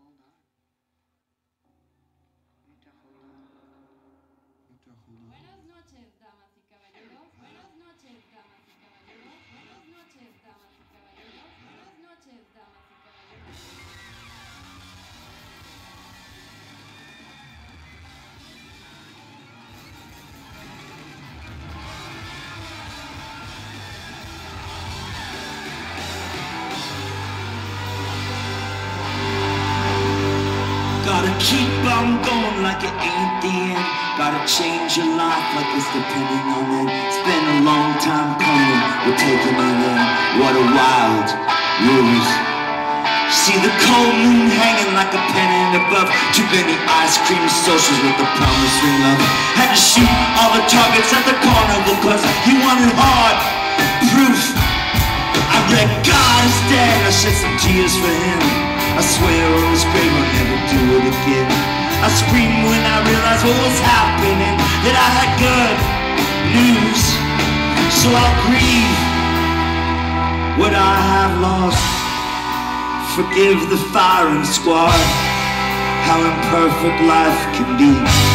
Buenas noches, damas y caballeros. Buenas noches, damas y caballeros. Buenas noches, damas y caballeros. Buenas noches, damas y caballeros. Gotta keep on going like it ain't the end. Gotta change your life like it's depending on it. It's been a long time coming, we're taking it in. What a wild ruse. See the cold moon hanging like a pennant above. Too many ice cream socials with the promised ring love. Had to shoot all the targets at the carnival cause he wanted hard proof. I read God is dead, I shed some tears for him. I swear on his grave I'll never do it again. I screamed when I realized what was happening, that I had good news. So I'll grieve what I have lost. Forgive the firing squad, how imperfect life can be.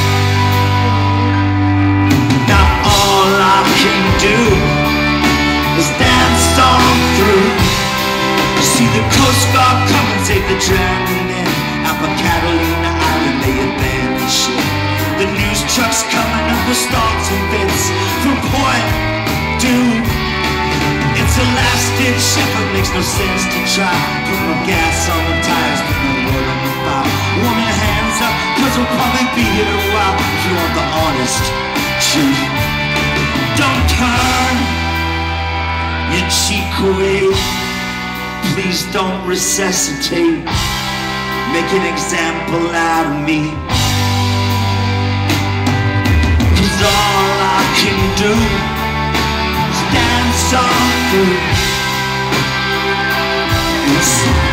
Now all I can do is dance on through. See the Coast Guard come and take the drowning in Alpha Catalina Island, they abandoned ship. The news trucks coming up with starts and bits from Point Dude. It's a last-ditch effort, makes no sense to try. Put no gas on the tires, put no wood on the fire. Warm your hands up, cause we'll probably be here a while. If you want the honest truth, don't turn your cheek away. Please don't resuscitate, make an example out of me. Cause all I can do is dance on through and sing.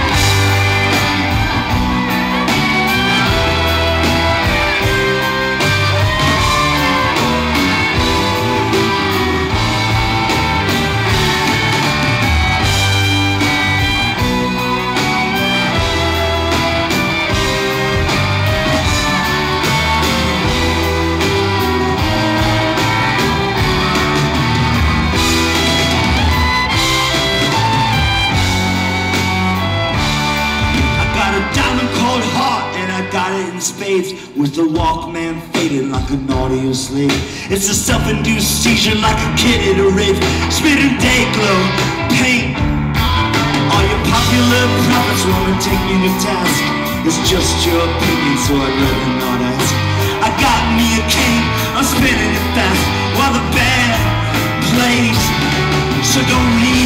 Spades with the Walkman faded like an audio slave. It's a self-induced seizure like a kid at a rave. Spitting day glow, paint. All your popular prophets wanna take me to task. It's just your opinion, so I'd rather not ask. I got me a cane, I'm spinning it fast while the band plays. So don't leave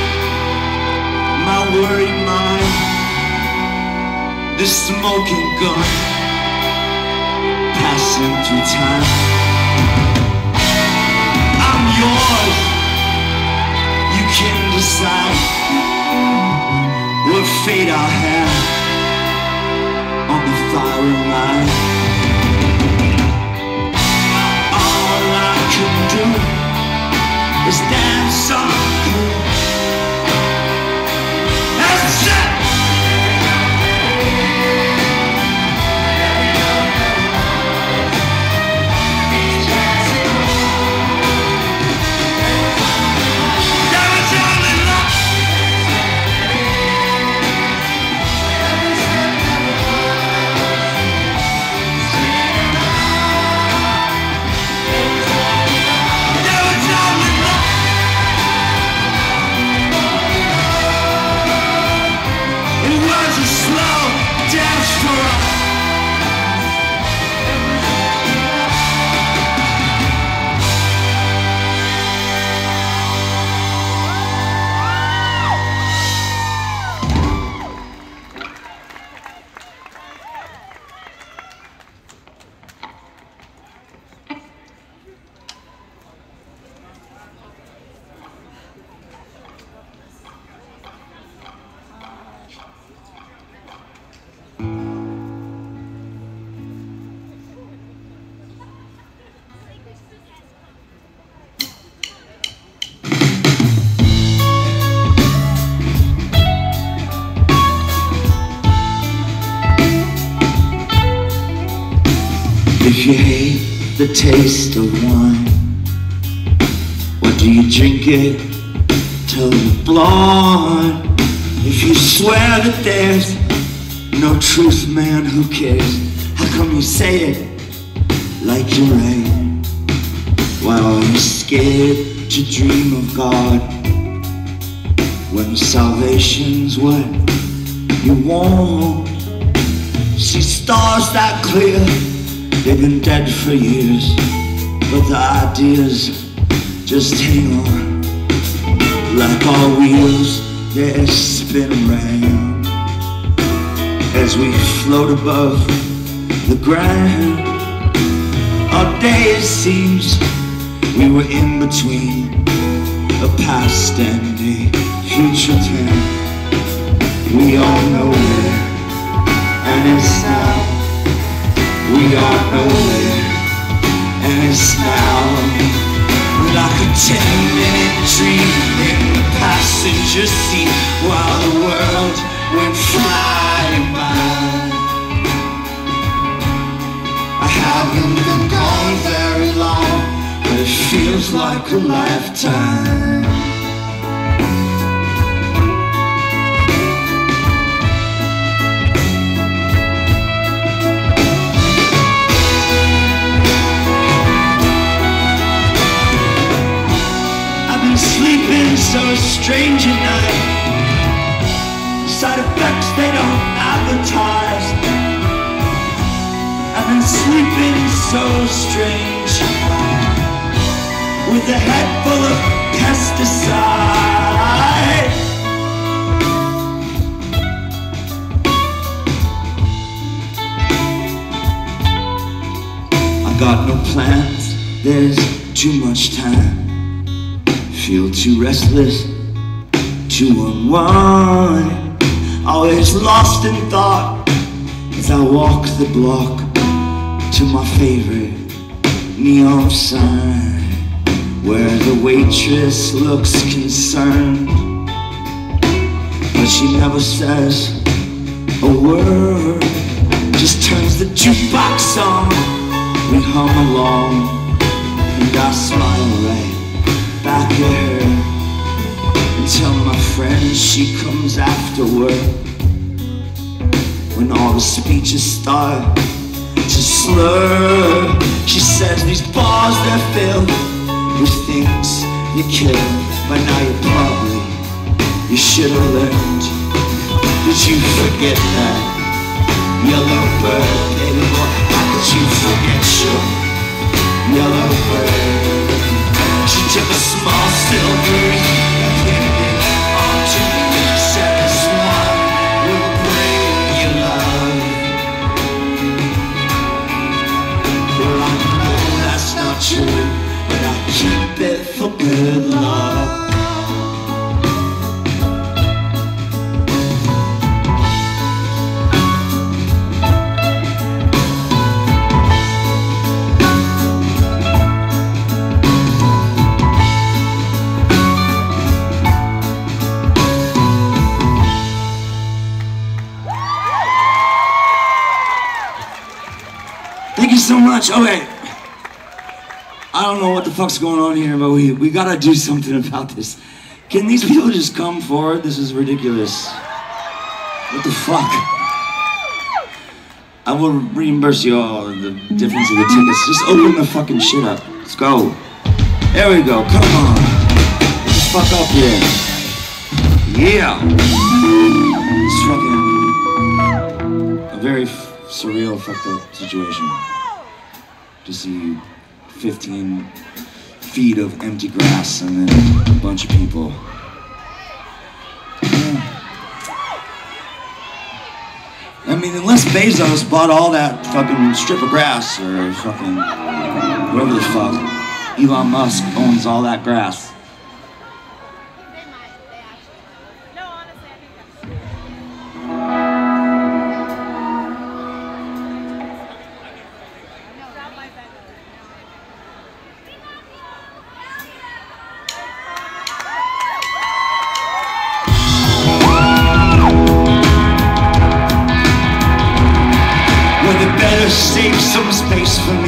my worried mind. This smoking gun passing through time. I'm yours, you can decide what fate I'll have on the firing line. All I can do is dance on through. That's it! If you hate the taste of wine, why do you drink it till you're blind? If you swear that there's no truth, man, who cares? How come you say it like you're right? Why are you scared to dream of God when salvation's what you want? See stars that clear, they've been dead for years, but the ideas just hang on. Like our wheels, they're spinning round as we float above the ground. Our days seems we were in between a past and a future time. We all know where, and it's now. We all know where, and it's now. Like a 10-minute dream in the passenger seat while the world went flying by. I haven't been gone very long, but it feels like a lifetime. Sleeping so strange at night, side effects they don't advertise. I've been sleeping so strange, with a head full of pesticide. I got no plans, there's too much time. Feel too restless to unwind. Always lost in thought as I walk the block to my favorite neon sign, where the waitress looks concerned, but she never says a word. Just turns the jukebox on, we hum along, and I smile right back at her and tell my friend she comes after work. When all the speeches start to slur, she says these bars they're filled with things you kill. By now you should have learned. Did you forget that yellow bird, baby boy? How could you forget your yellow bird? She took a small silver ring and pinned it onto me. Said this one will bring you love. Well, I know that's not true, but I'll keep it for good luck. Thank you so much. Okay, I don't know what the fuck's going on here, but we gotta do something about this. Can these people just come forward? This is ridiculous. What the fuck? I will reimburse you all the difference of the tickets. Just open the fucking shit up. Let's go. There we go. Come on. Get the fuck up here. Yeah. It's fucking a very surreal, fucked up situation to see 15 feet of empty grass and then a bunch of people. I mean, unless Bezos bought all that fucking strip of grass, or fucking whoever the fuck, Elon Musk owns all that grass. Save some space for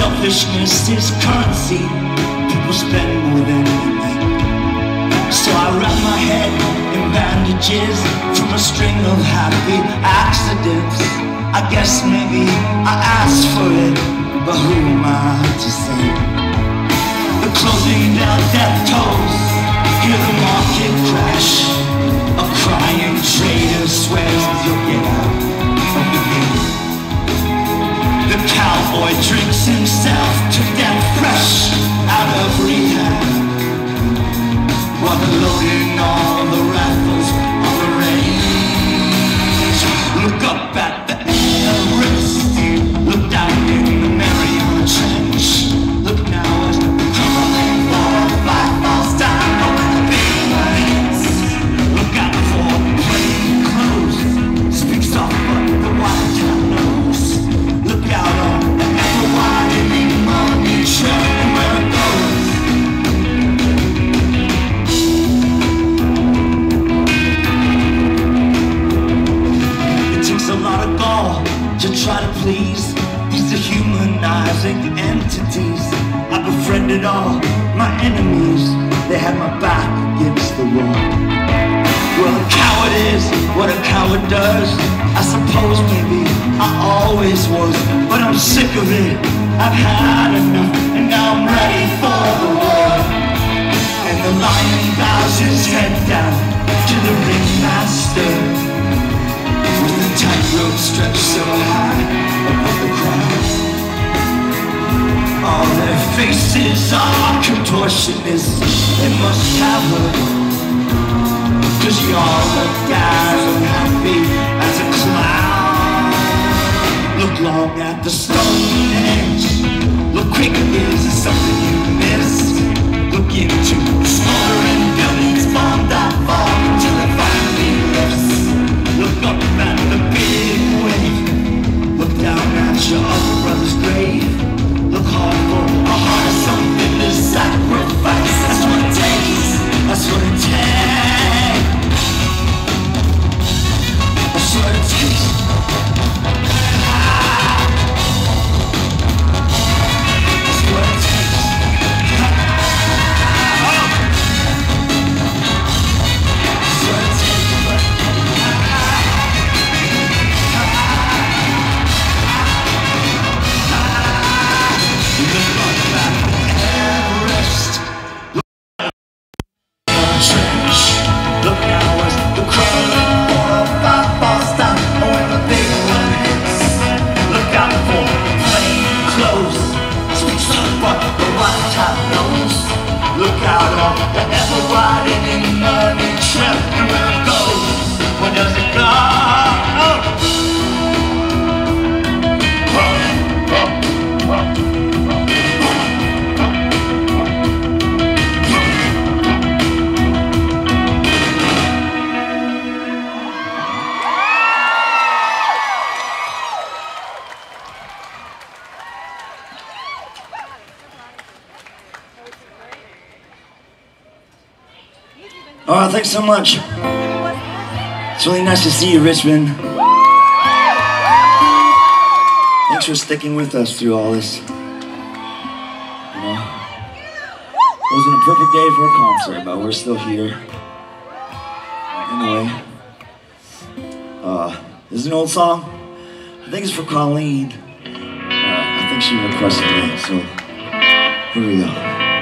Selfishness is currency. People spend more than they make. So I wrap my head in bandages from a string of happy accidents. I guess maybe I asked for it, but who am I to say? The closing down death tolls, hear the market crash. A crying trader swears you'll get out of the game. The cowboy drinks himself to death fresh out of rehab, while they're loading all the rifles on the range. Look up at the iRCHVST, look down in the Mariana Trench. Look now as the crumbling wall of life falls down over the big lanes. Look out for plain clothes, speaks off but the white town knows. Look out on the ever-widening money trail and where it goes. It takes a lot of gall to try to please these dehumanizing entities. I befriended all my enemies, they had my back against the wall. Well, a coward is what a coward does. I suppose maybe I always was, but I'm sick of it. I've had enough, and now I'm ready for the war. And the lion bows his head down to the ringmaster, with the tightrope stretched so high above the crowd. All their faces are contortionists, they must have her. 'Cause y'all look as unhappy as a clown. Look long at the Stonehenge, look quick, is it something you missed? Look into smoldering buildings bombed that fall until it finally lifts. Look up at the big wave, look down at your other brother's grave. Look hard for a heart of something to sacrifice. That's what it takes, that's what it takes. That's what it takes. That's what it takes. That's what it takes. Look up at Everest. Trench. Look now as the crumbling wall of life falls down when the big one hits. Look out for plain clothes, speaks up but the white top knows. Look out on the ever-widening money trail, and where it goes, where does it go? Oh, thanks so much. It's really nice to see you, Richmond. Thanks for sticking with us through all this. You know, it wasn't a perfect day for a concert, but we're still here. Anyway, this is an old song. I think it's for Colleen. I think she requested it, so here we go.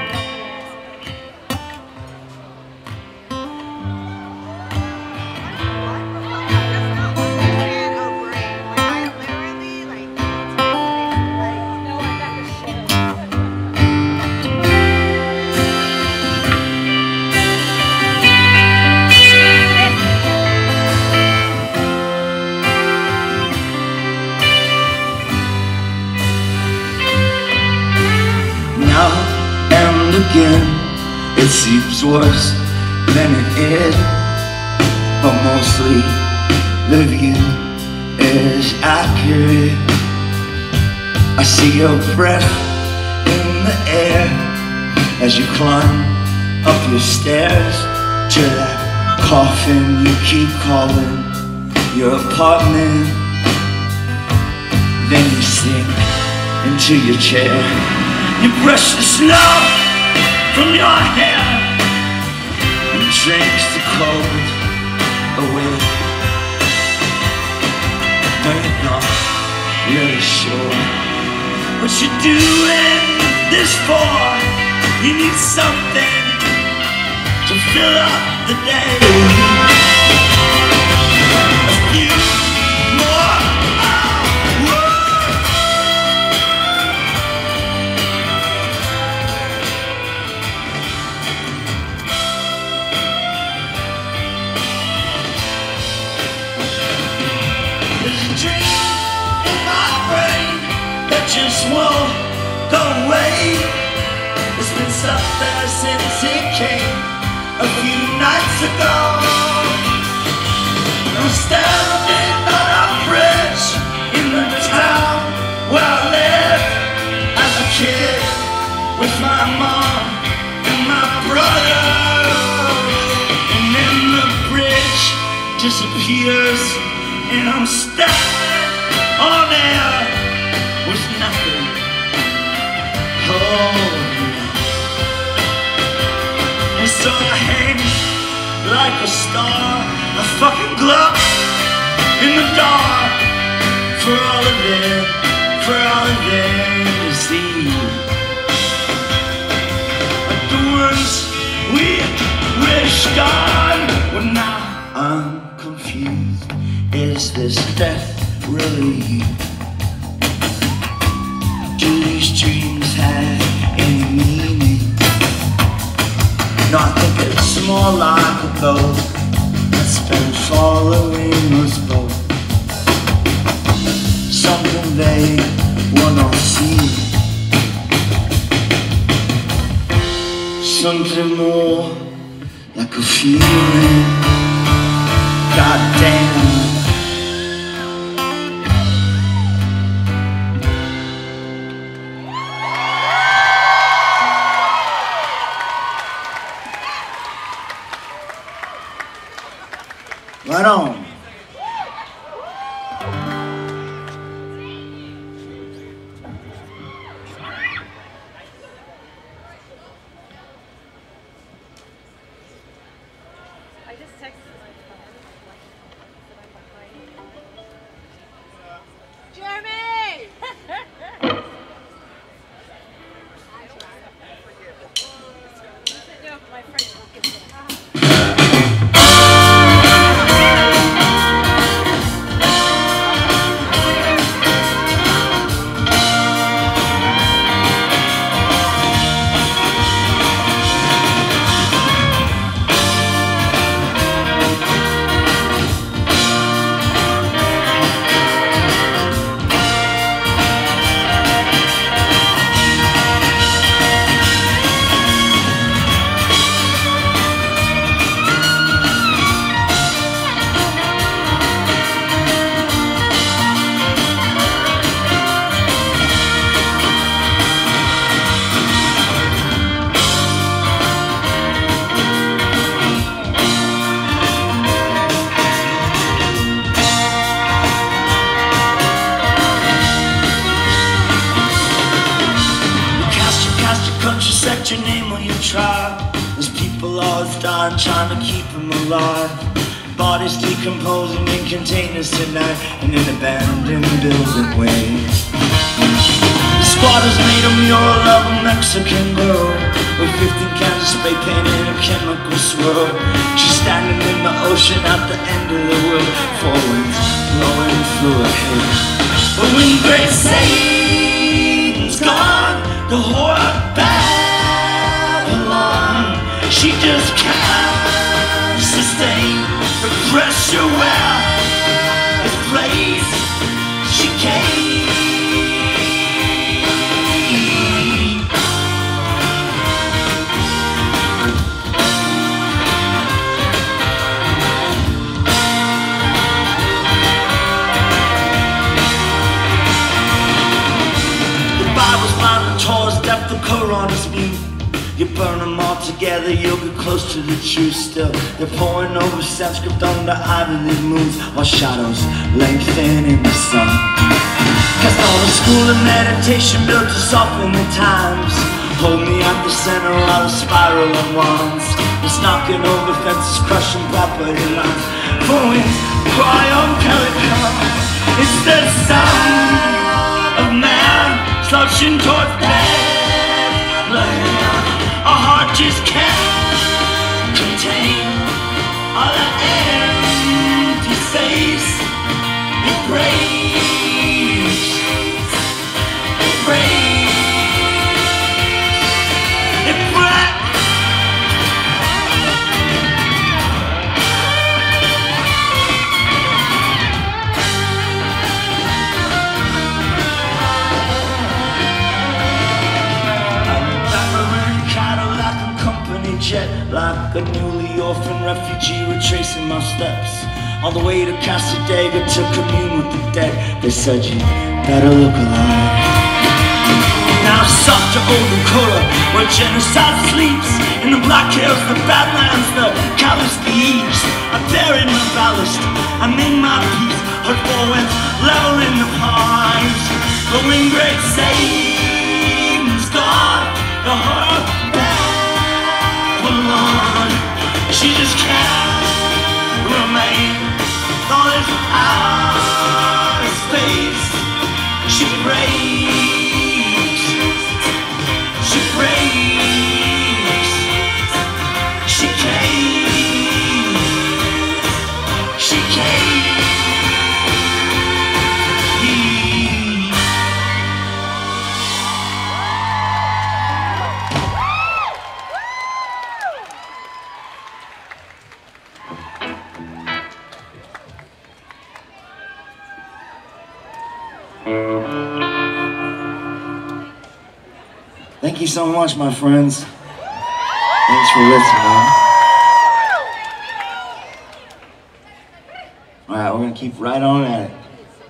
Again, it seems worse than it is, but mostly the view is accurate. I see your breath in the air as you climb up your stairs to that coffin you keep calling your apartment. Then you sink into your chair. You brush the snow from your hair and drinks the cold away. No, you're not really sure what you're doing this for. You need something to fill up the day. A few more hours. There's a dream in my brain that just won't go away. It's been stuck there since it came a few nights ago. I'm standing on a bridge in the town where I lived as a kid with my mom and my brother. And then the bridge disappears and I'm standing on air with nothing. Oh, and so I hang like a star, a fucking glow in the dark for all of them to see. Like the ones we wish gone. Well, now I'm confused. Is this death really you? Do these dreams have any meaning? No, I think it's more like a boat that's been following us both. Something they wanna see. Something more like a feeling. Goddamn. Right on. I just texted my phone. Jeremy! No, my friend will get it. Set your name on your tribe. There's people always dying, trying to keep them alive. Bodies decomposing in containers tonight and in abandoned building ways. The squatters made a mural of a Mexican girl with 15 cans of spray paint in a chemical swirl. She's standing in the ocean at the end of the world, four winds blowing through her hair. But when great Satan's gone, the horror back. She just can't sustain the pressure where this place she came. The Bible's mine, the Torah's depth, the Quran's new. You burn them all together, you'll get close to the truth still. They're pouring over Sanskrit under idling moons while shadows lengthen in the sun. Cast all the school of meditation built to soften the times. Hold me at the center while the spiral unwinds. It's knocking over fences, crushing property lines. Phones cry on pelicans. It's the sound of man slouching towards death. Our heart just can't contain all that empty space. It breaks. It breaks. Jet like a newly orphaned refugee, retracing my steps on the way to Casadega to commune with the dead. They said you better look alive. Now soft to old Dakota, where genocide sleeps. In the black hills, the badlands, the callous eaves. I buried my ballast, I made my peace. Heard four winds leveling the pines. The wind great Satan's gone. The heart alone. She just can't remain. All this outer space. She breaks. She breaks. She caves. She caves. Thank you so much, my friends. Thanks for listening. Alright, we're gonna keep right on at it.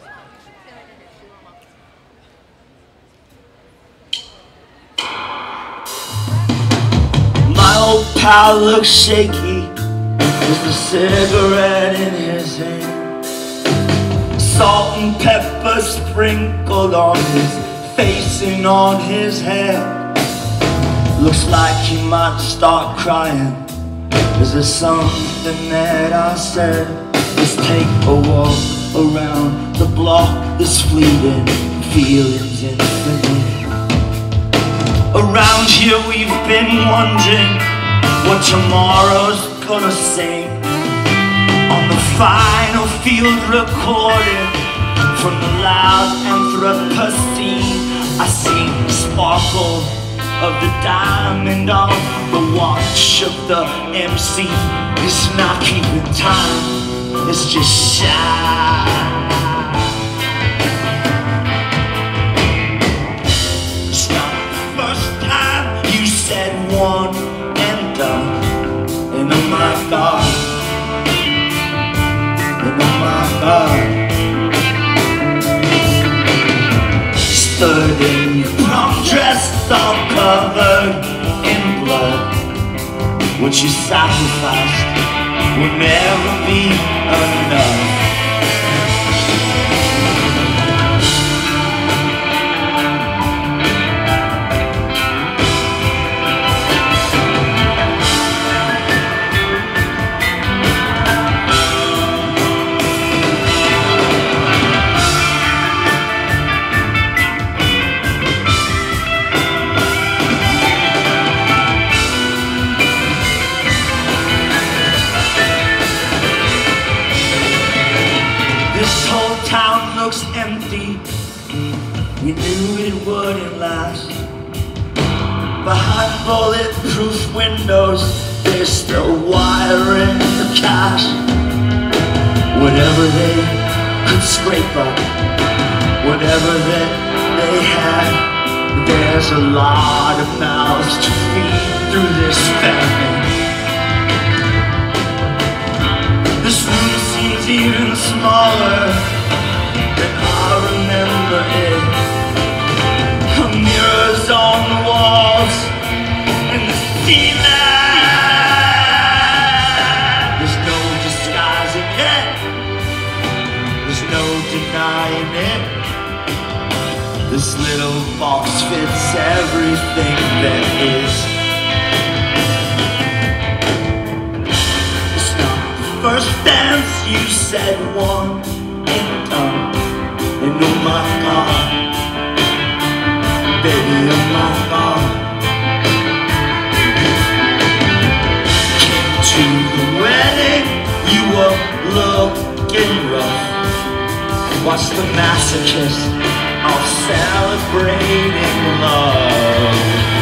My old pal looks shaky with a cigarette in his hand. Salt and pepper sprinkled on his face and on his hair. Looks like he might start crying. Is there something that I said? Let's take a walk around the block. This fleeting feelings infinite. Around here we've been wondering what tomorrow's gonna sing. On the final field recording from the loud Anthropocene, I see the sparkle of the diamond on the watch of the MC. It's not keeping time, it's just shine. It's not the first time you said one and done. And oh my God, and oh my God, stood in your prom dress all covered in blood. What you sacrificed will never be enough. Looks empty. We knew it wouldn't last. Behind bulletproof windows, there's still wiring the cash. Whatever they could scrape up, whatever that they had, there's a lot of mouths to feed through this famine. This room seems even smaller than I remember it. Mirrors on the walls and the ceiling. There's no disguising it. There's no denying it. This little box fits everything that is. It's not the first dance you said one and done. And oh my God, baby, oh my God. Came to the wedding, you were looking rough. Watch the masochist all celebrating love.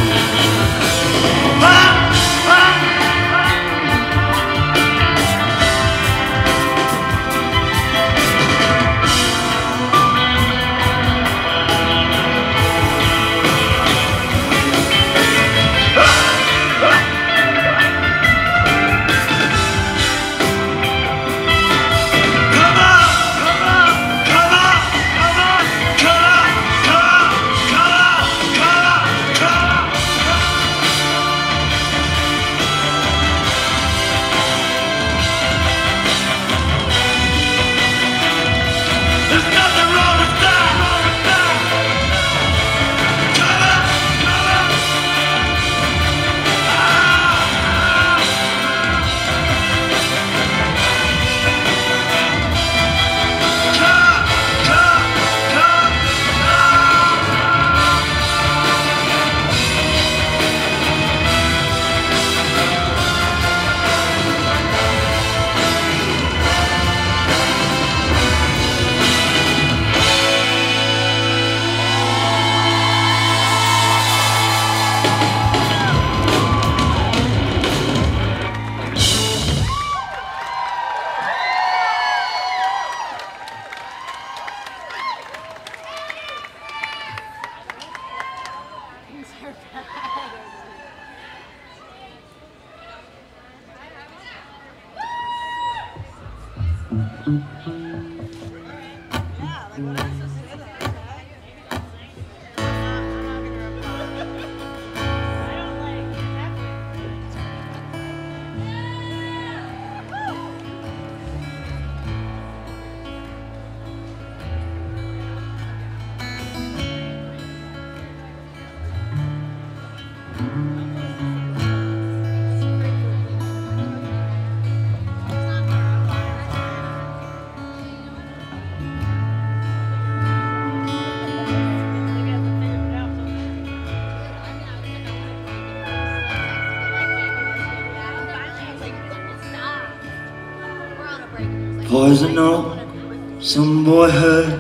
Poison oak, some boyhood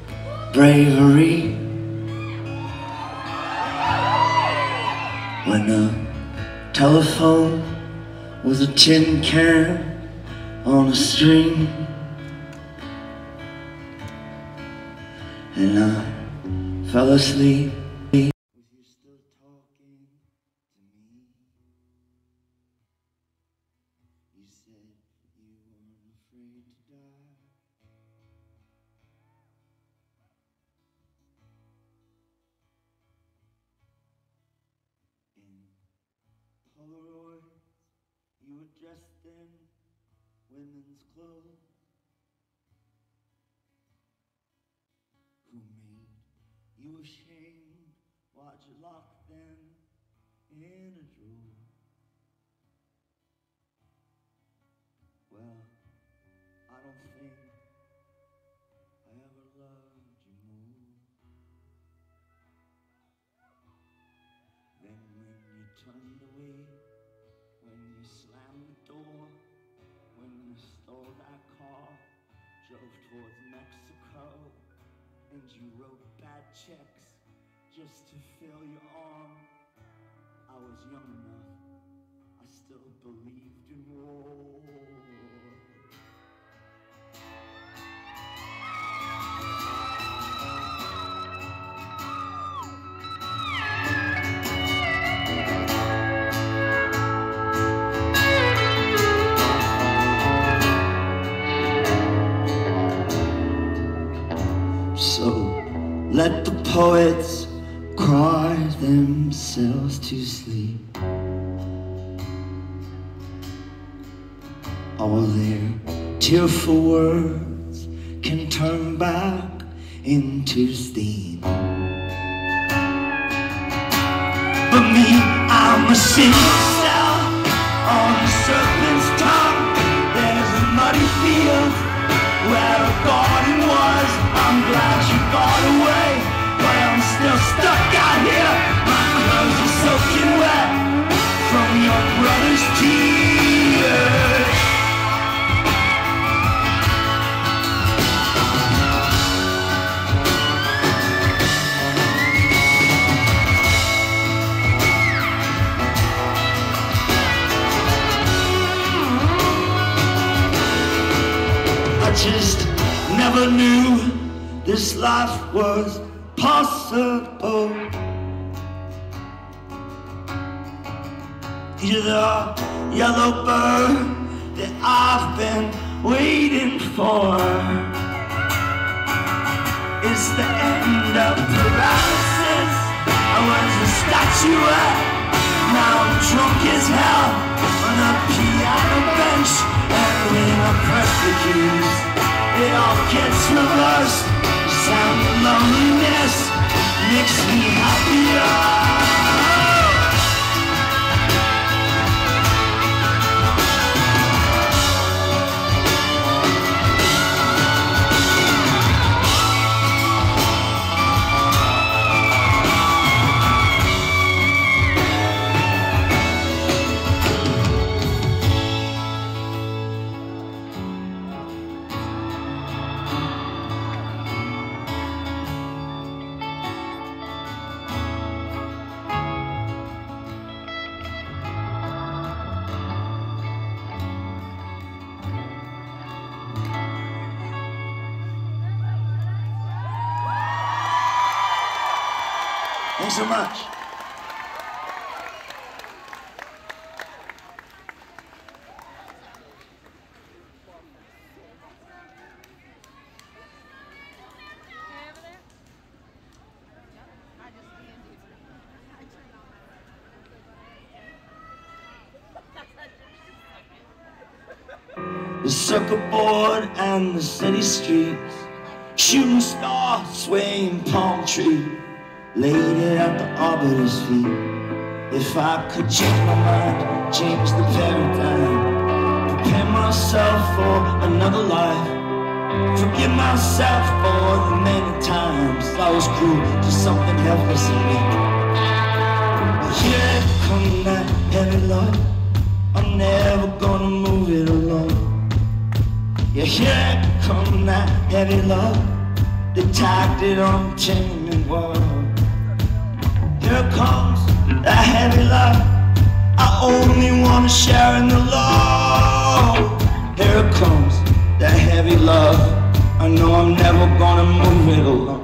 bravery. When a telephone was a tin can on a string, and I fell asleep with you still talking to me. You said you weren't afraid to die. In Polaroid, you were dressed in women's clothes. Who made you ashamed? Why'd you lock them in a drawer? Well, I don't think I ever loved you more than when you turned away, when you slammed the door, when you stole that car, drove towards Mexico, and you wrote bad checks just to fill your arm. I was young enough, I still believed in war. So let the poets cry themselves to sleep. All their tearful words can turn back into steam. For me, I'm a single cell on the serpent's tongue. There's a muddy field where a garden was. I'm glad you got away, but I'm still stuck out here. My clothes are soaking wet from your brother's tears. I just never knew this life was possible. You're the yellow bird that I've been waiting for. It's the end of paralysis. I was a statuette, now I'm drunk as hell on a piano bench. And when I press the keys, it all gets reversed. The sound of loneliness makes me happier. Thanks so much. The circuit board and the city streets, shooting star, swaying palm tree, laid it at the arbiter's feet. If I could change my mind, change the paradigm, prepare myself for another life, forgive myself for the many times I was cruel to something helpless in me. Here come that heavy love, I'm never gonna move it alone. Yeah, here come that heavy love, they tagged it on chain and world. Here comes that heavy love, I only wanna share in the low. Here comes that heavy love, I know I'm never gonna move it alone.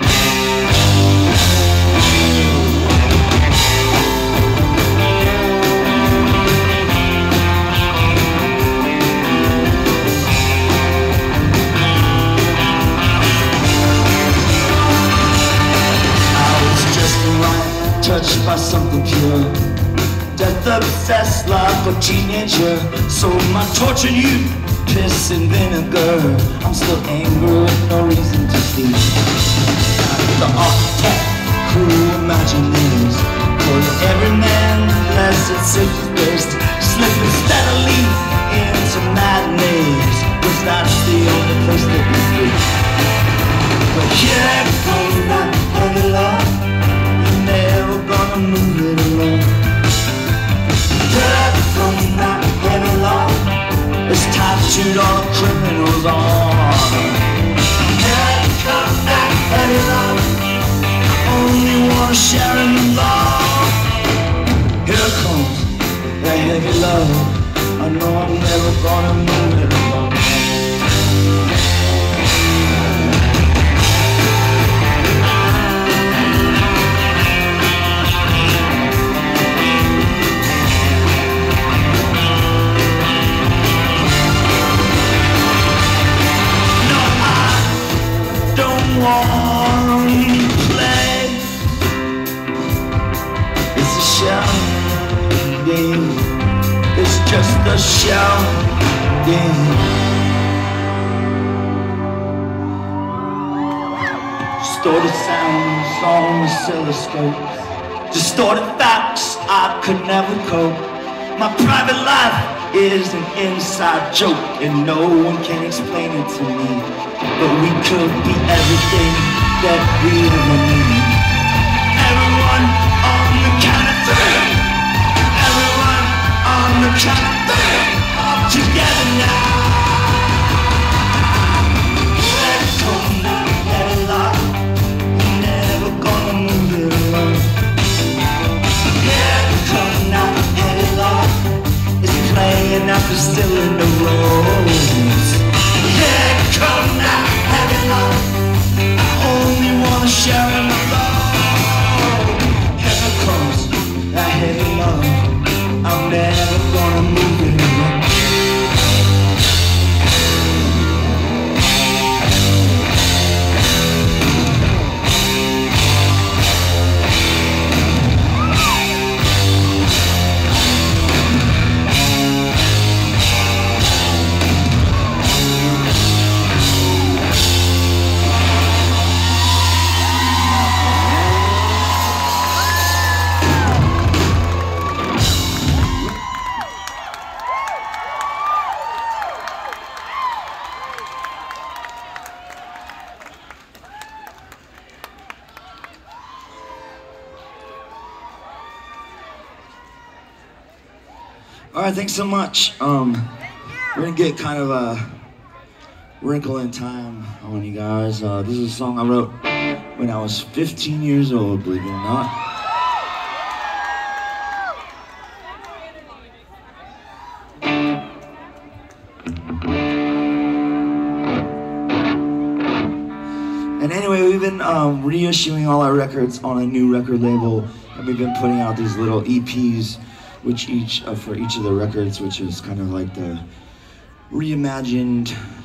Touched by something pure, death obsessed like a teenager. So my tortured youth, piss and vinegar. I'm still angry with no reason to feel. The architect, cruel imagineers, for every man blessed safety thirst, slipping steadily into madness, 'cause that's the only place that we free. But here comes that heavy love, never gonna move it alone. Here comes that heavy love, it's tattooed on a criminal's arm. Here comes that heavy love, I only wanna share in the love. Here comes that heavy love, I know I'm never gonna move it alone. Play. It's a shell game. It's just a shell game. Distorted sounds on oscilloscopes, distorted facts I could never cope. My private life is an inside joke, and no one can explain it to me. But we could be everything that we ever need. Everyone on the count of three. Everyone on the count of three. All together now. Let it come now, let it lock. We're never gonna move it alone. Let it come now, let it lock. It's playing after still in the roads. Let it come now, let it lock. I only wanna share in the love. Here it comes, that heavy love. I'm never gonna move it alone. All right, thanks so much. We're gonna get kind of a wrinkle in time on you guys. This is a song I wrote when I was 15 years old, believe it or not. And anyway, we've been reissuing all our records on a new record label, and we've been putting out these little EPs which for each of the records, which is kind of like the reimagined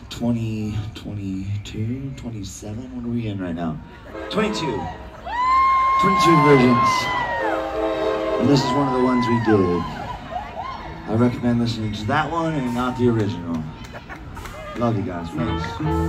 22, 27, what are we in right now? 22 versions. And this is one of the ones we did. I recommend listening to that one and not the original. Love you guys, thanks.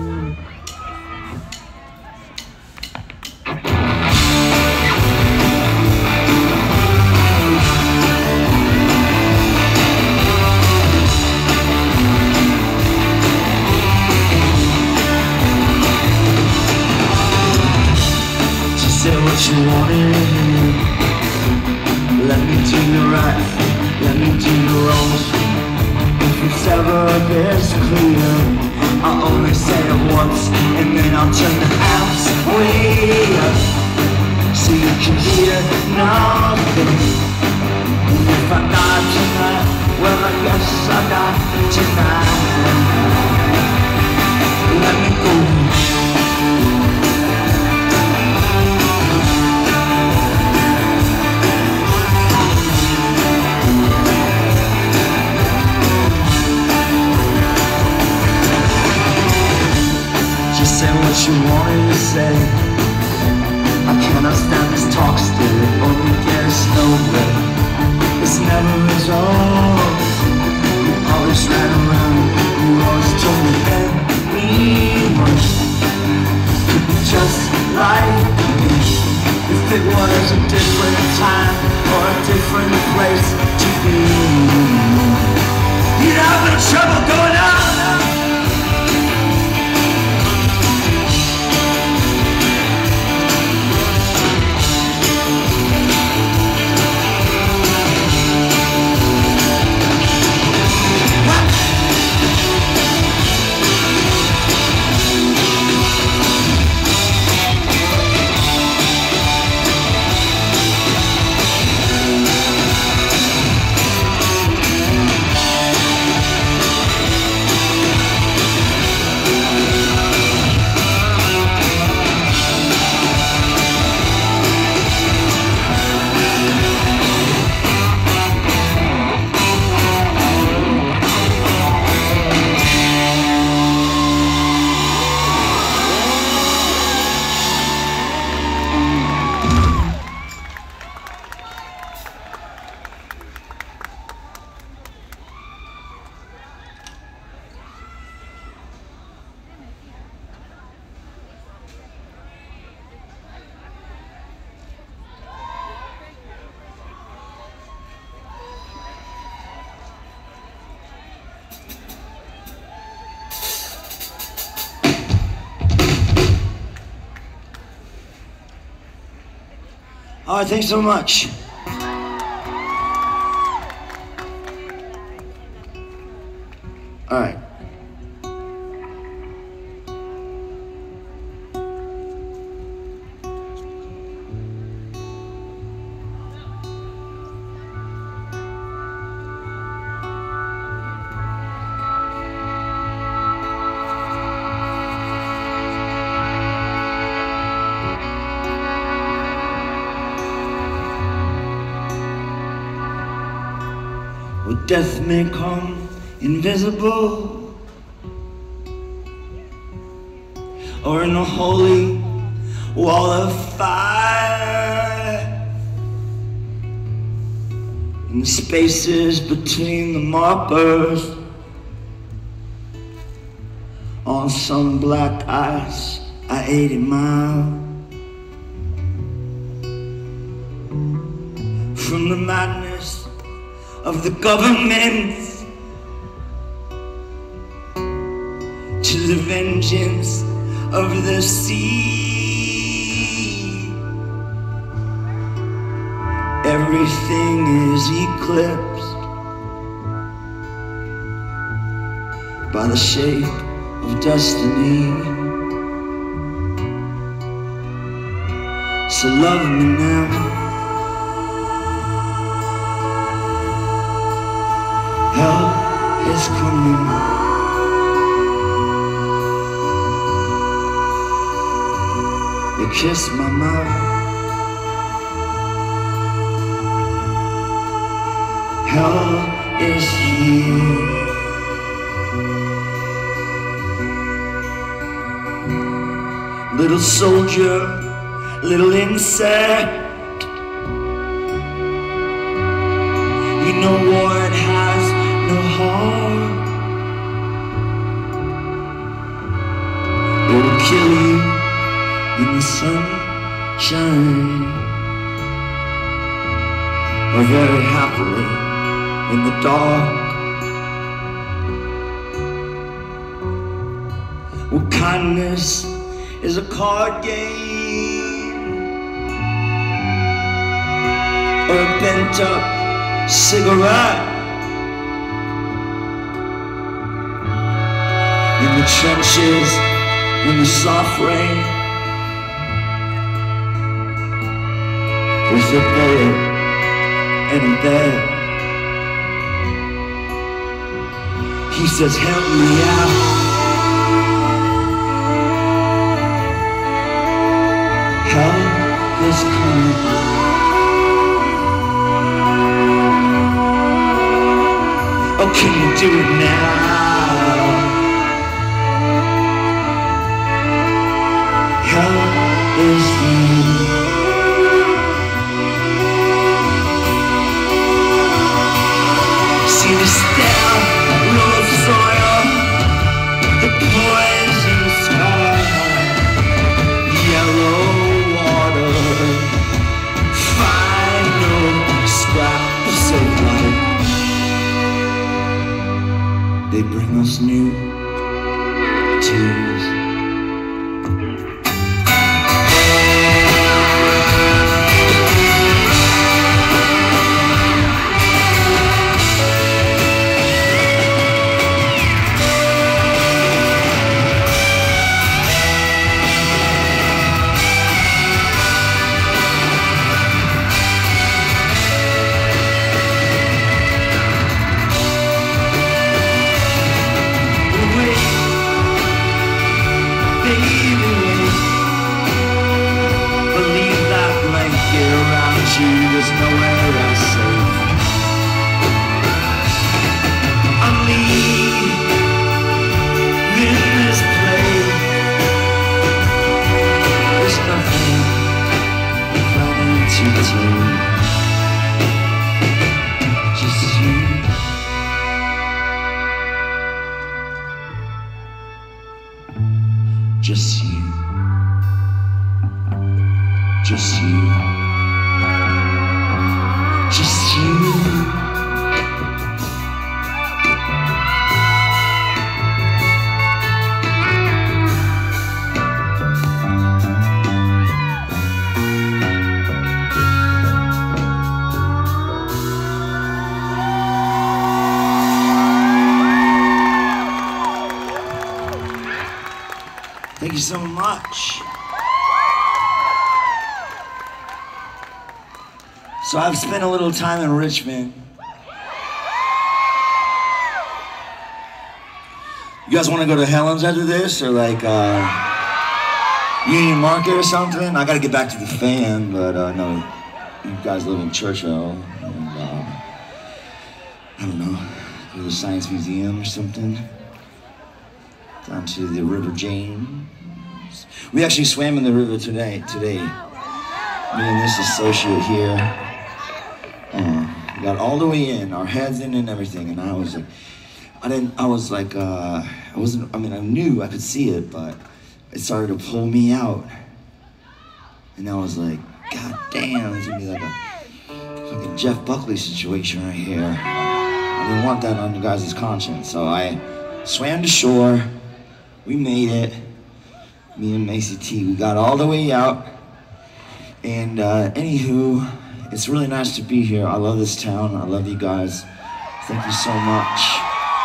What you wanted, let me do the right, let me do the wrong. If it's ever this clear, I'll only say it once, and then I'll turn the amps way up, so you can hear nothing. And if I die tonight, well I guess I die tonight. Let me go. Say what you wanted to say. I cannot stand this talk still. It only gets nowhere. It's never resolved. You always ran around. You always told me anyone could be just like me. If it was a different time or a different place to be, you'd have no trouble going on. All right, thanks so much. All right. Well, death may come invisible, or in a holy wall of fire, in the spaces between the markers on some black ice at 80 miles from the madness of the government to the vengeance of the sea. Everything is eclipsed by the shape of destiny. So love me now. Hell is coming. You kiss my mouth. Hell is here. Little soldier, little insect, you know war it has no heart. It will kill you in the sunshine, or very happily in the dark. Well, kindness is a card game, or a bent up cigarette. In the trenches, in the soft rain, with a bullet and a bed. He says, help me out. Hell is coming. Oh, can you do it now? Hell is here. See the stale roll of soil, the poison sky, yellow water, final scraps of life. They bring us new tears. There's nowhere else safe. I'm leaving this place. There's nothing planning to do. Just you. Just you. Just you. Just you. Thank you so much. So I've spent a little time in Richmond. You guys want to go to Helen's after this, or like Union Market or something? I gotta get back to the fan, but no, you guys live in Churchill, and I don't know, go to the Science Museum or something. Down to the River James. We actually swam in the river today. Me and this associate here. We got all the way in, our heads in and everything, and I was like, I knew I could see it, but it started to pull me out. And I was like, God damn, it's gonna be like a fucking Jeff Buckley situation right here. I didn't want that on you guys' conscience, so I swam to shore. We made it. Me and Macy T, we got all the way out. And anywho, it's really nice to be here. I love this town. I love you guys. Thank you so much.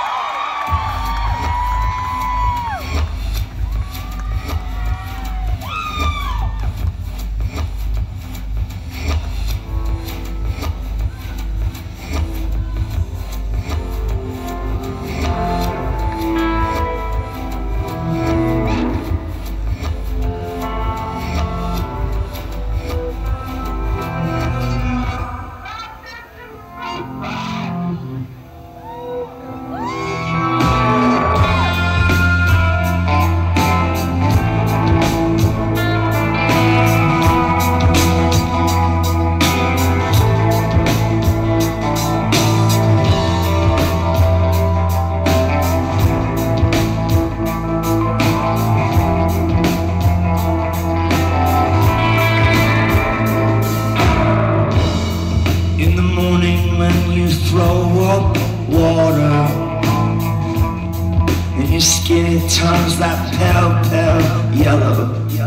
Turns that pale yellow.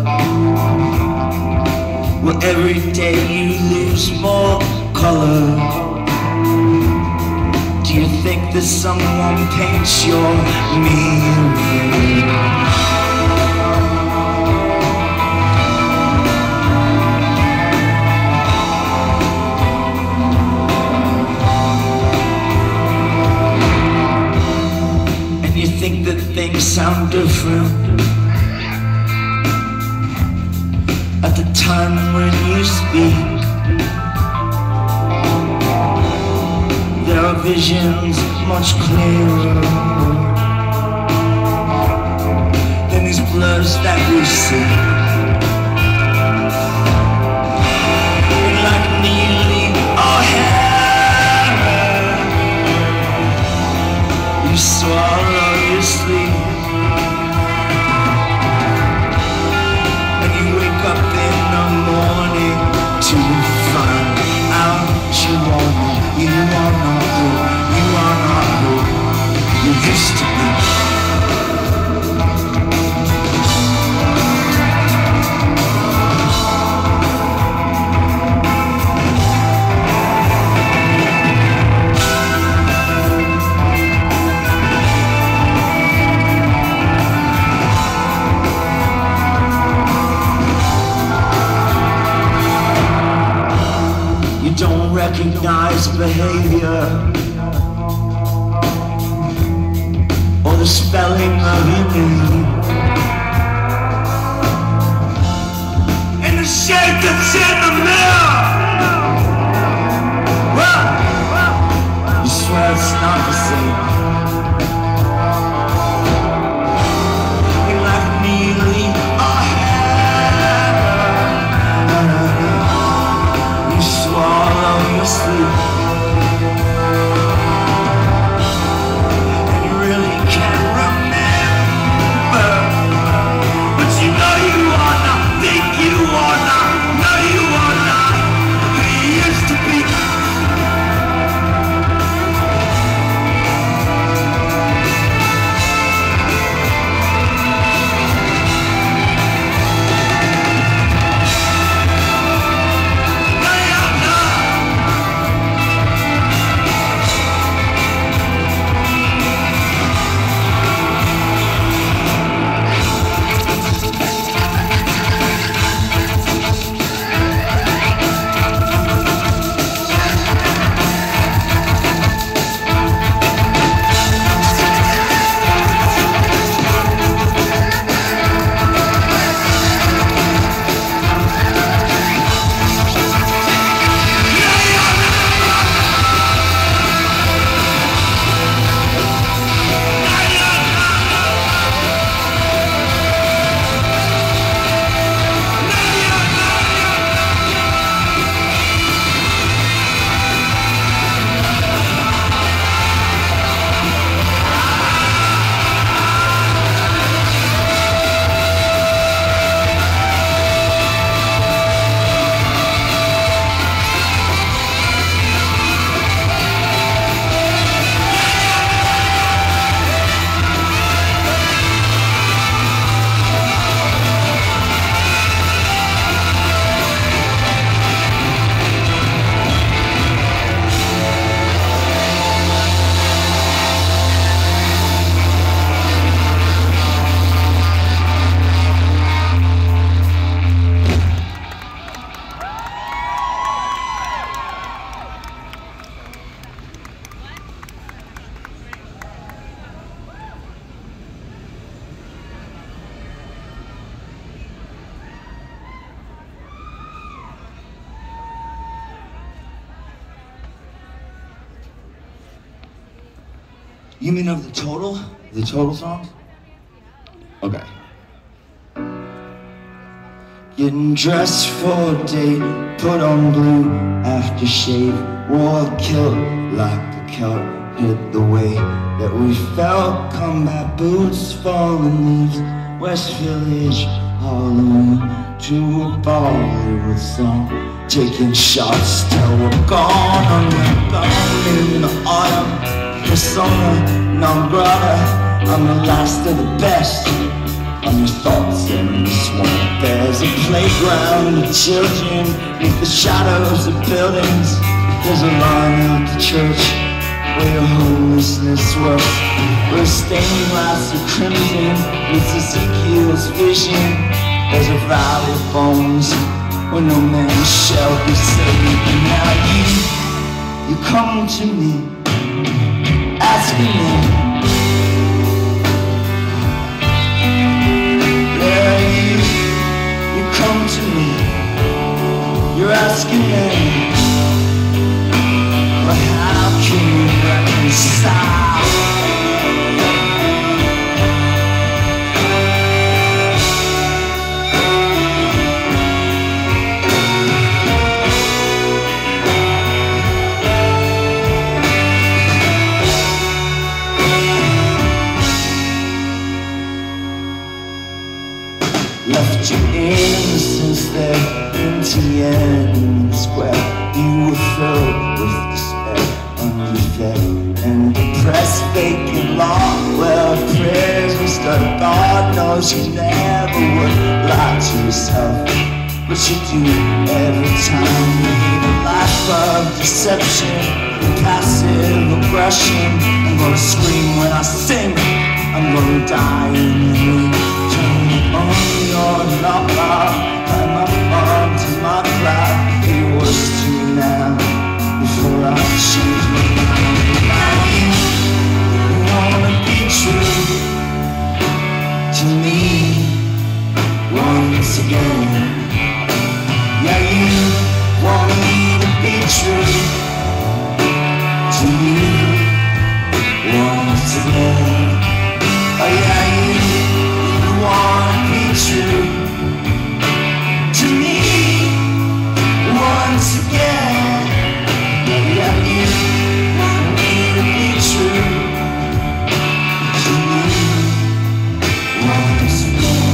Well, every day you lose more color. Do you think that someone paints your mirror? Think that things sound different at the time when you speak. There are visions much clearer than these blurs that we see. Like nearly our hair, you swallow your sleep, and you wake up in the morning to find out you are not who you used to be. Don't recognize behavior or the spelling of your name, and the shape that's in the mirror. Well, you swear it's not the same. You're like nearly a swallow your sleep, and you really can't remember, but you know you are not, think you are not, know you You mean of the total? The total songs? Okay. Getting dressed for a date, put on blue aftershave, wore a kilt like the kilt hid the way that we felt. Combat boots, falling leaves, West Village, Halloween, to a Bollywood song, taking shots till we're gone. And we're gone in the autumn, persona non grata. I'm the last of the best on your thoughts in the swamp. There's a playground of children with the shadows of buildings. There's a line out to church where your homelessness was. Where a stained glass of crimson with Ezekiel's vision. There's a valley of bones where no man shall be saved. And now you come to me, asking me, you come to me, you're asking me, well, how can you reconcile? Left your innocence there in Tiananmen Square. You were filled with despair, unfed and depressed, vacant long. Well, prayers were started. God knows you never would lie to yourself, but you do every time. You lead a life of deception and passive aggression. I'm gonna scream when I sing, I'm gonna die in the rain. On your knocker, climb up onto my cloud. Be worse to me now, before I change my mind. Now you wanna be true to me once again. Yeah, you want me to be true to you once again. Oh yeah, you wanna be true to me once again. Yeah, you want me to be true to me once again.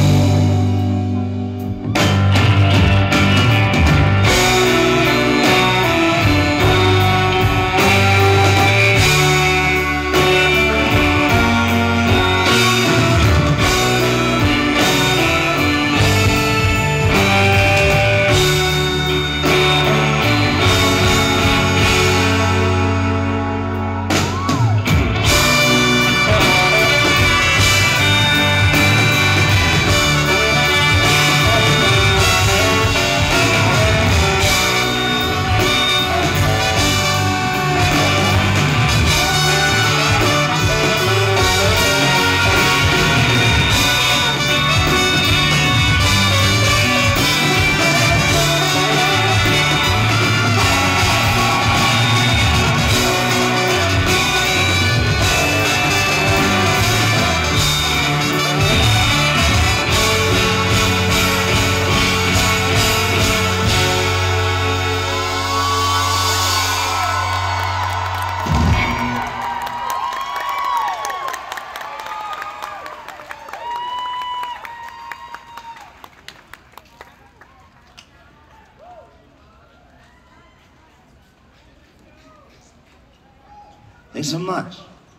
Thanks so much.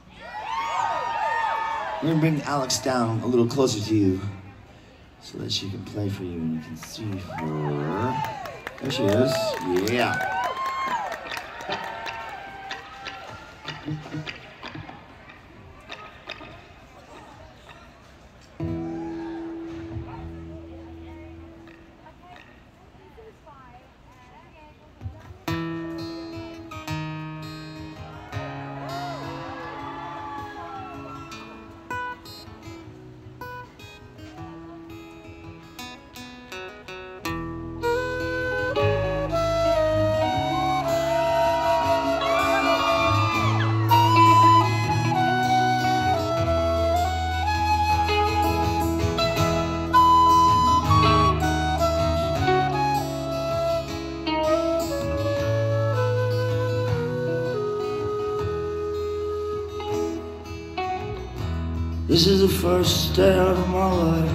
We're gonna bring Alex down a little closer to you so that she can play for you and you can see her. There she is. Yeah. This is the first day of my life.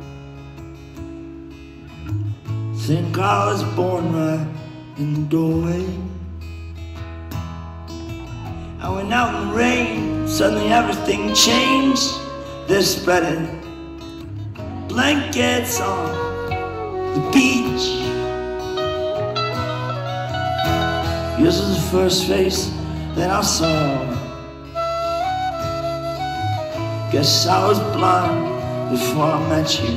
Think I was born right in the doorway. I went out in the rain, suddenly everything changed. They're spreading blankets on the beach. Yours was the first face that I saw. Guess I was blind before I met you.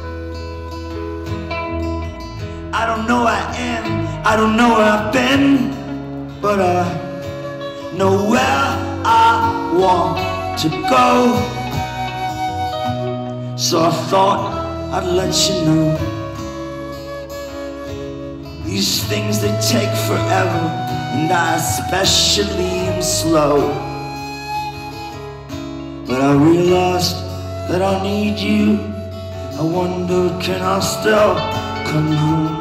I don't know where I am, I don't know where I've been, but I know where I want to go. So I thought I'd let you know. These things, they take forever, and I especially am slow. But I realized that I need you. I wondered, can I still come home?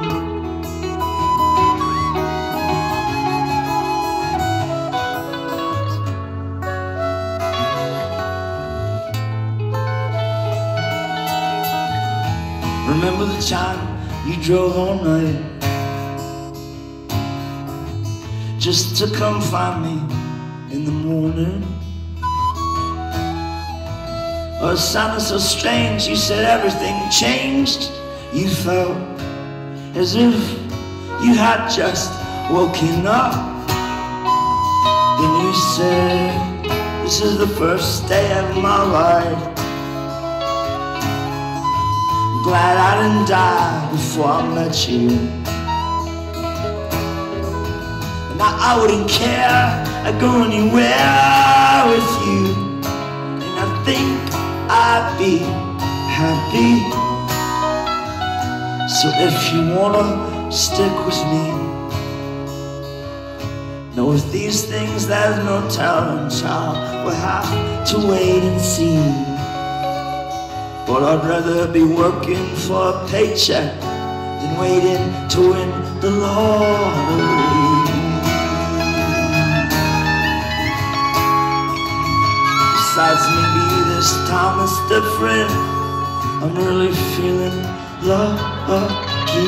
Remember the time you drove all night just to come find me in the morning? Oh, it sounded so strange, you said everything changed. You felt as if you had just woken up. Then you said, this is the first day of my life. I'm glad I didn't die before I met you. And I wouldn't care, I'd go anywhere with you. And I think I'd be happy. So if you wanna stick with me, know with these things there's no telling, child. We'll have to wait and see. But I'd rather be working for a paycheck than waiting to win the lottery. Besides, maybe this time is different. I'm really feeling lucky.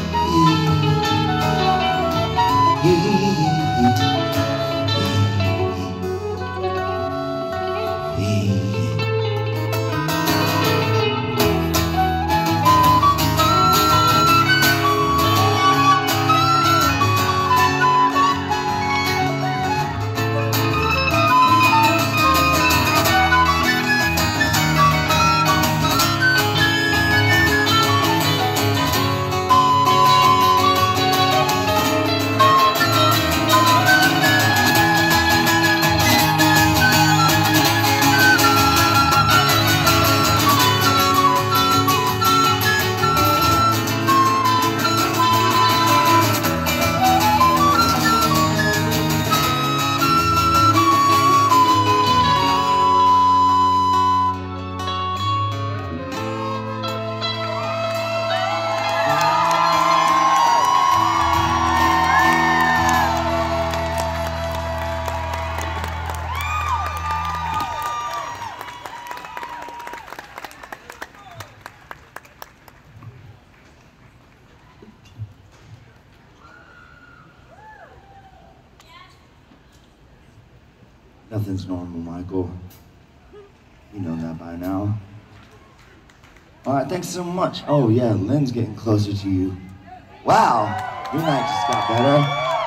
Nothing's normal, Michael. You know that by now. All right, thanks so much. Oh yeah, Lynn's getting closer to you. Wow, your night just got better.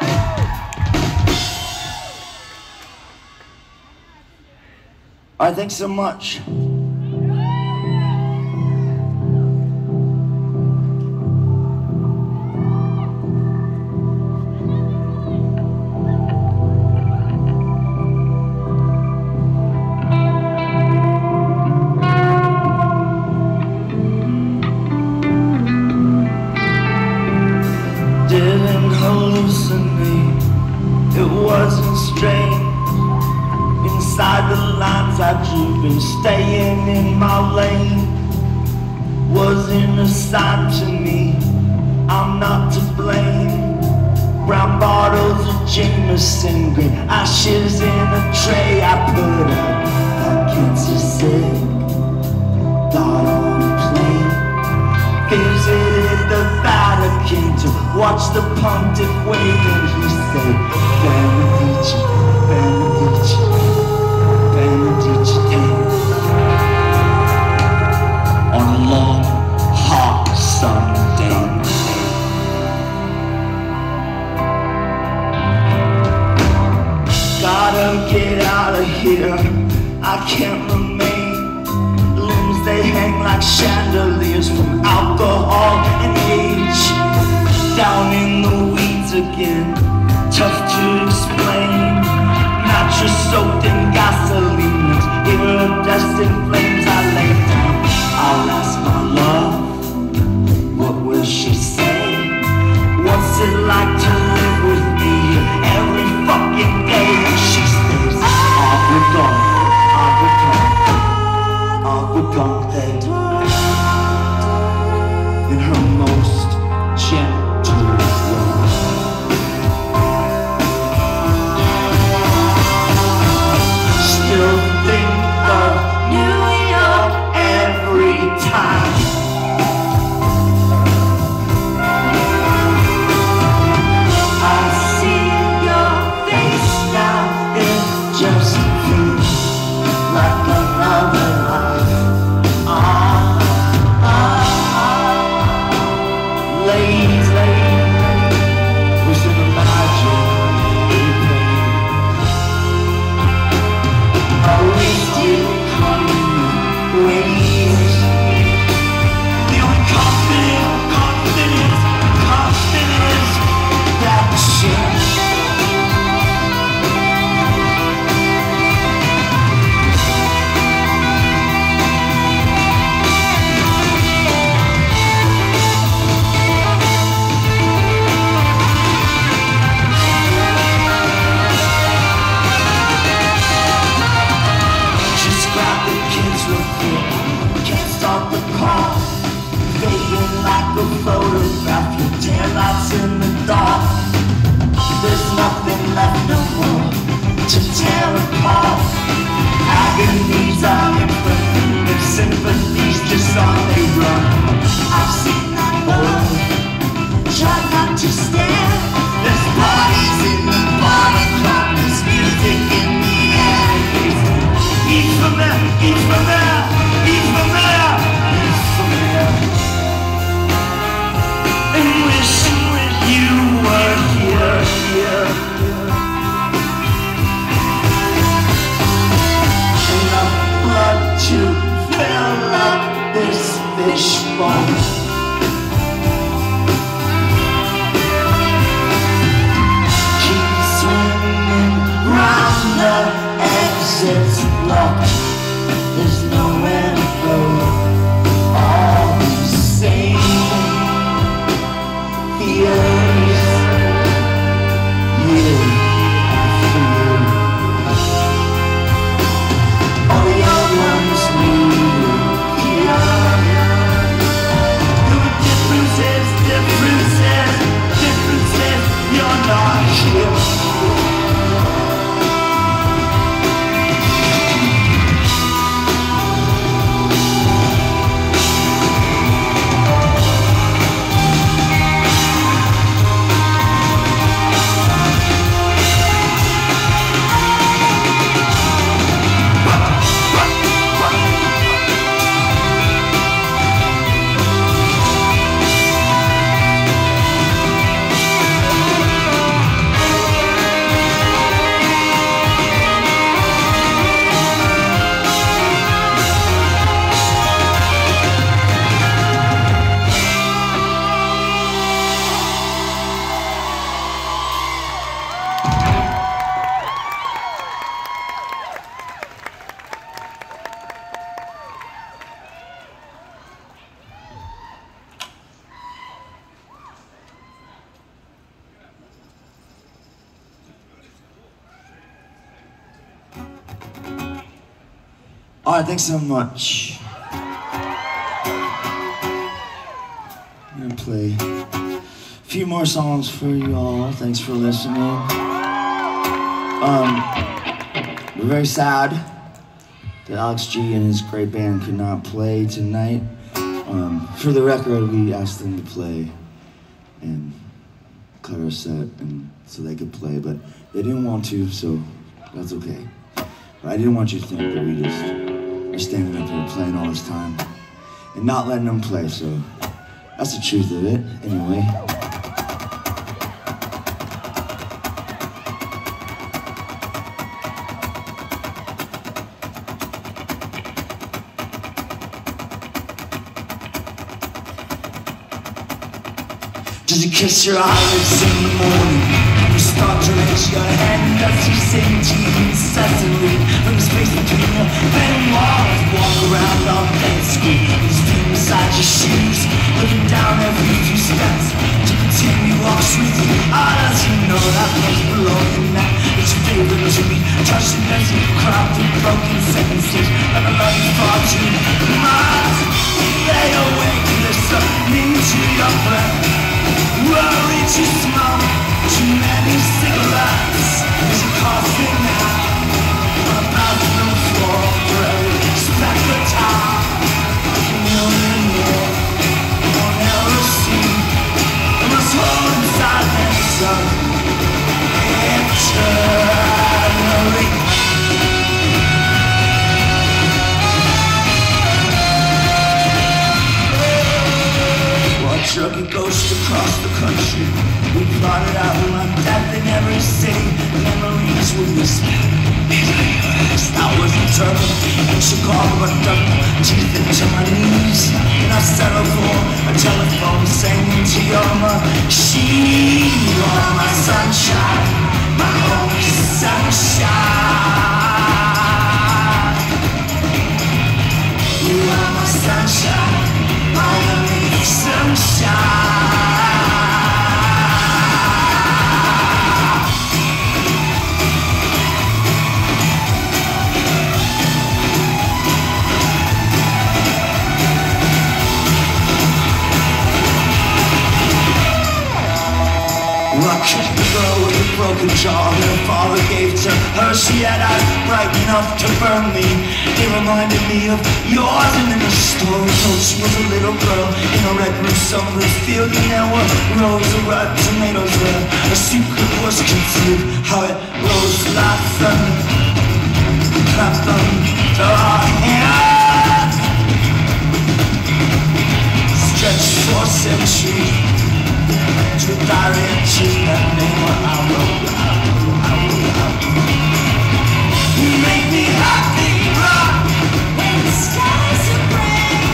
All right, thanks so much. It wasn't strange. Inside the lines I drew, been staying in my lane. Wasn't assigned to me, I'm not to blame. Brown bottles of Jameson, green ashes in a tray. I put out cancer sick, got on a plane, visited the Vatican to watch the pontiff wave, and he said, Benedici, Benedici, Benedici te. On a long, hot Sunday. Gotta get out of here, I can't remain. Limbs they hang like chandeliers from alcohol and age. Down in the weeds again, tough to explain. Mattress soaked in gasoline, iridescent flames. I lay down, I'll ask my love, what will she say? What's it like to live with me every fucking day? And she says, Agudon, in her most gentle way. Still think of New York every time. I see your face now, it just feels like another life. Late, was in a magic evening. I wasted ways. Feeling confident that shit. Can't stop the car, fading like a photograph. Your taillights in the dark. There's nothing left no more to tear apart. Agonies are infinite, if sympathies just on they run. I've seen that boy, try not to stare. There's bodies in the body club, there's music in the air. Eat from there, eat from there, eat from there, eat from there. And wish you were here. Enough blood to fill up this fishbowl. Keep swimming round the exits locked. There's nowhere to go. All the same fears, year after year. All the young ones reappear. There were differences, you're not here. Alright, thanks so much. I'm gonna play a few more songs for you all. Thanks for listening. We're very sad Alex G and his great band could not play tonight. For the record, we asked them to play and cut our set and so they could play, but they didn't want to, so that's okay. But I didn't want you to think that we just are standing up here playing all this time and not letting them play, so that's the truth of it, anyway. Does he kiss your eyelids in the morning? You start to raise your hand. Does he sing to you incessantly from the space between your bed and walls? Walk around all day at school, his feet inside your shoes, looking down every few steps to continue walks with you. Does he know that place below you now? It's your favorite to be touching as you cry through broken sentences, and I love you far too much. Lay awake, listen into your breath. Worry too small, too many cigarettes. Is it coughing now? On a bathroom floor, respect the top. A million more, won't ever see. I must hold inside myself eternally. Trucking ghosts across the country. We plotted out on death in every city. Memories we whisper. I was determined in Chicago, but dug teeth into my knees. And I settled for a telephone singing to your machine. You are my sunshine, my only sunshine. You are my sunshine, my only sunshine. I kissed the girl with a broken jaw that her father gave to her. She had eyes bright enough to burn me. They reminded me of yours. And then the story told she was a little girl in a red roof summer field. And there were rows of red tomatoes where a secret was concealed. How it rose like thunder, clapped under our hands, stretched for centuries. To directions that name I will. You make me happy, rock, when the skies are gray.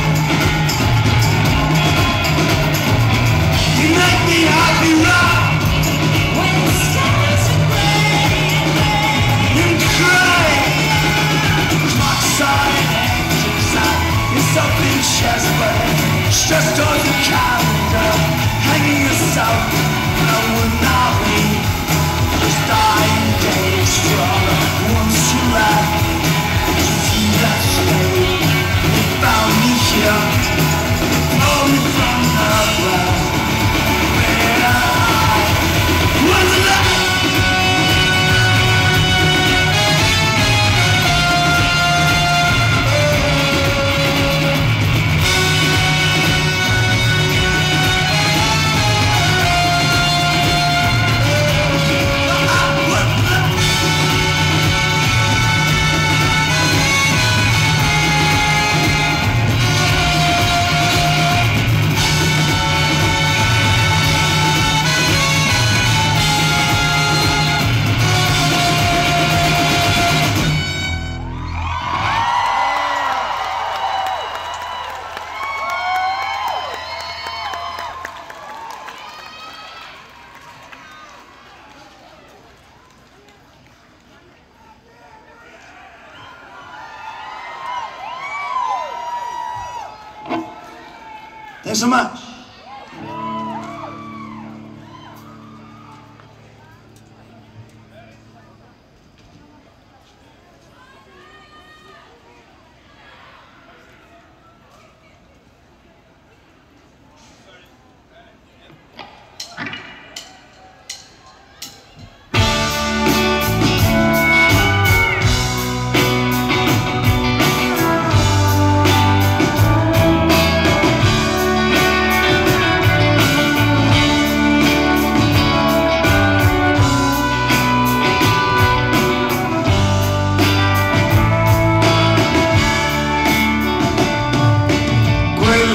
You make me happy, rock, when the skies are gray. And cry, clock side, angels out, it's open chest, but stress towards the calendar. Hanging yourself, I would not leave. Just dying days from once you left. See that shade, they found me here, pulled me from the ground. Where I was alive. Thanks so much.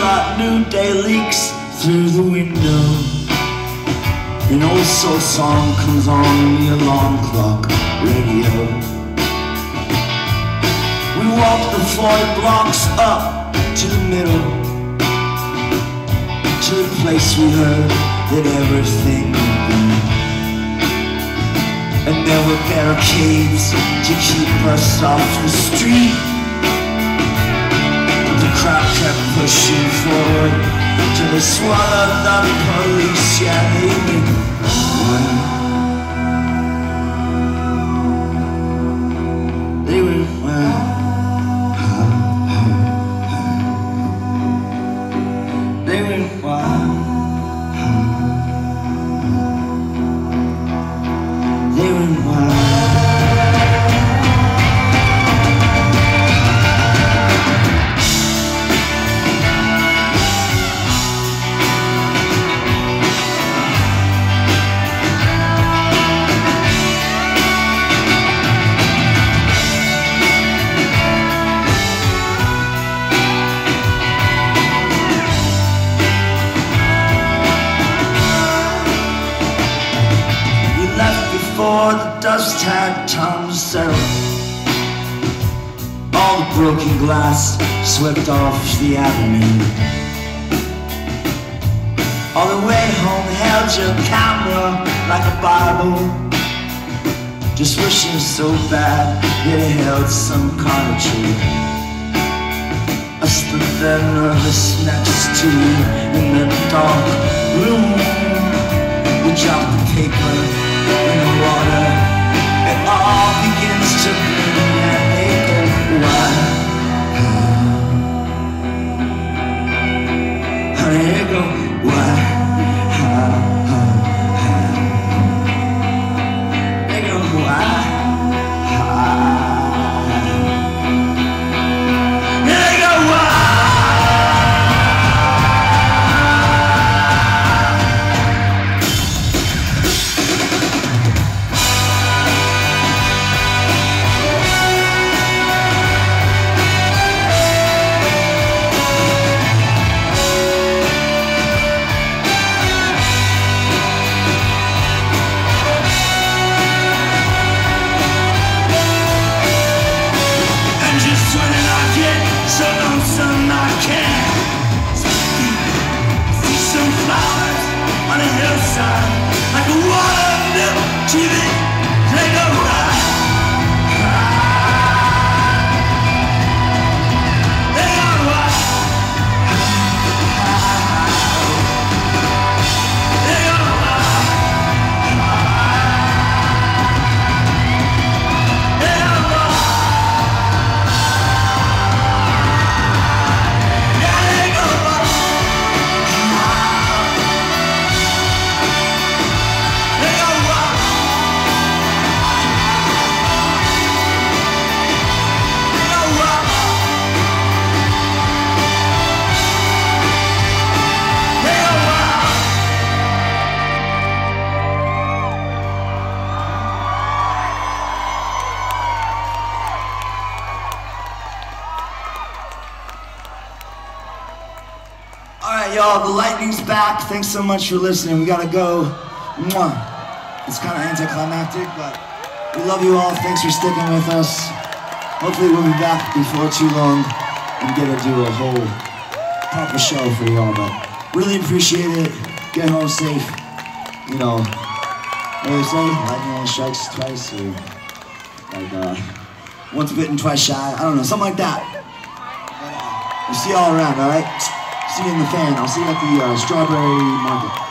daylight, noonday leaks through the window. An old soul song comes on the alarm clock radio. We walk the 40 blocks up to the middle, to the place we heard that everything would be. And there were barricades to keep us off the street. The crowd kept pushing forward till they swallowed the police. Yeah, they went wild. They went wild. They went wild. They went wild. Before the dust had time to settle, all the broken glass swept off the avenue. On the way home held your camera like a Bible, just wishing so bad that it held some kind of truth. I stood there nervous next to you in the dark room. We dropped the paper in the water, it all begins to bloom and they go wild. Honey, they go wild. They go wild. They go wild. Like a water TV, they go wild. They go wild. They go wild. They go wild. Yeah, they go wild. Alright, y'all, the lightning's back. Thanks so much for listening. We gotta go. Mwah. It's kind of anticlimactic, but we love you all. Thanks for sticking with us. Hopefully we'll be back before too long and get to do a whole proper show for y'all, but really appreciate it. Get home safe. You know, what do they say? Lightning only strikes twice, or like, once bitten, twice shy. I don't know, something like that. But, we'll see y'all around, alright? See you in the fan. I'll see you at the Strawberry Market.